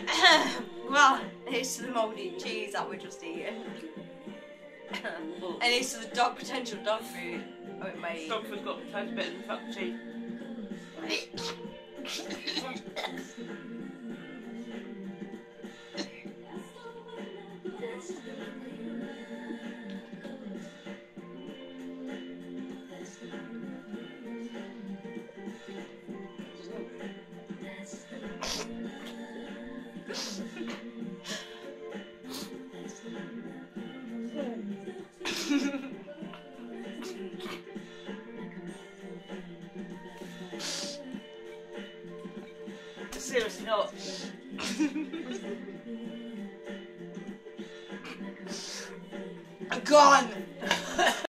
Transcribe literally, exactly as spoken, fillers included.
Well, it's the mouldy cheese that we're just eating. And it's the dog potential dog food. Oh, it may. Dog food's got to taste better than fucking cheese. Seriously not. Gone!